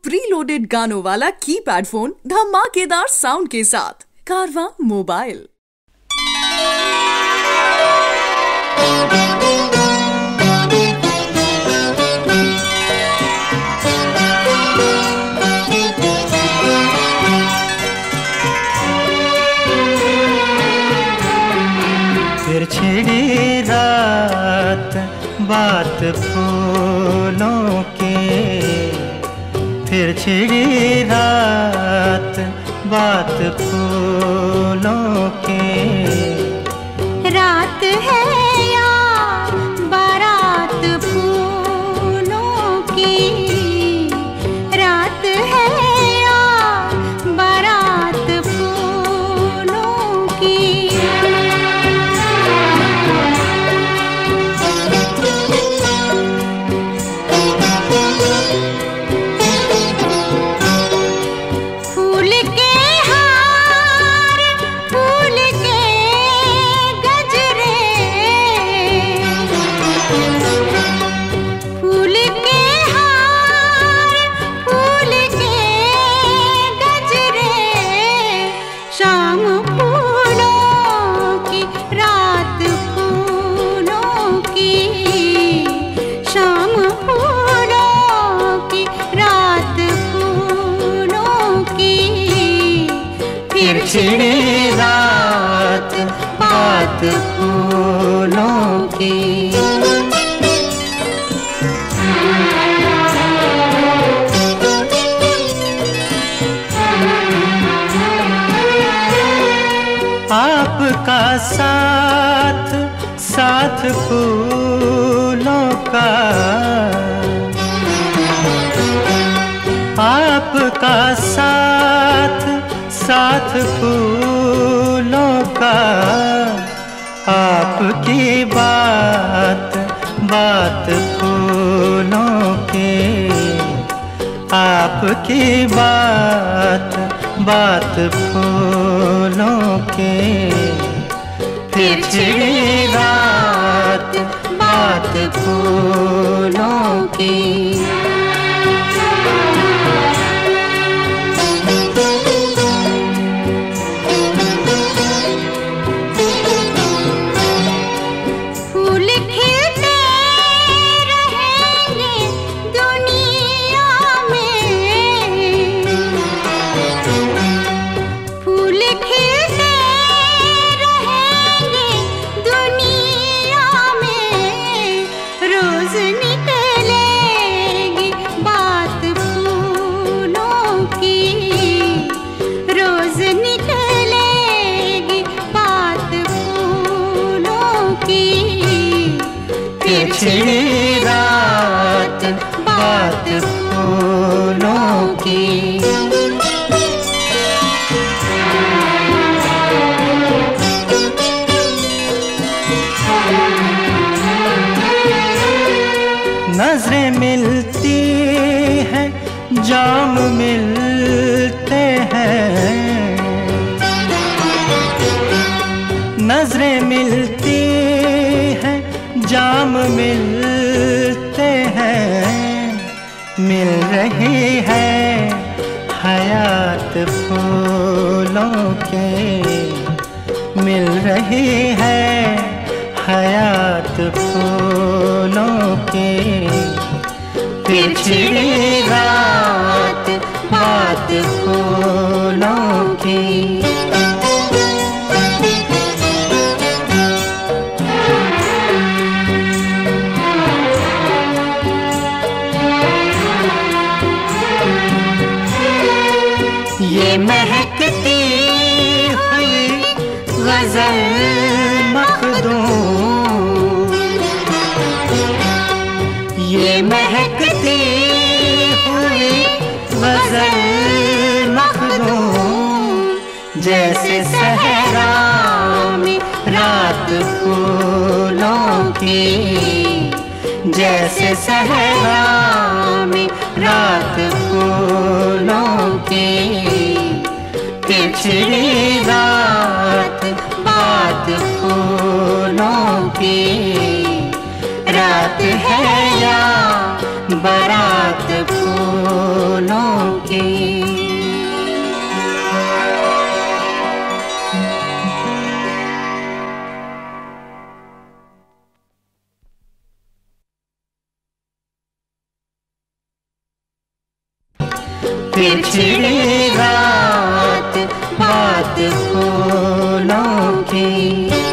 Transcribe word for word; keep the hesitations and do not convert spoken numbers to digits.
Pre loaded गानों वाला keypad phone धमाकेदार साउंड के साथ कारवां मोबाइल। फिर छिड़ी रात बात फूलों की, फिर छिड़ी रात बात फूलों की। रात है या बारात फूलों की, रात है या बारात फूलों की। फिर छिड़ी रात बात फूलों की। आपका साथ साथ फूलों का, आपका साथ साथ फूलों का। आपकी बात बात फूलों की, आपकी बात बात फूलों की। फिर छिड़ी रात बात फूलों की। फिर छिड़ी रात बात फूलों की। नजरें मिलती हैं, जाम मिलते हैं। नजरें मिलती हैं, जाम मिलते हैं। मिल रही है हयात फूलों के, मिल रही है हयात फूलों के। फिर छिड़ी रात बात फूलों की। ये महकती हुई गजल मखदूम, ये महकती हुई गजल मखदूम। जैसे सहरा में रात फूलों की, जैसे सहरा में रात फूलों की। फिर छिड़ी रात बात फूलों की। रात है या बारात फूलों की। फिर छिड़ी रात बात फूलों की।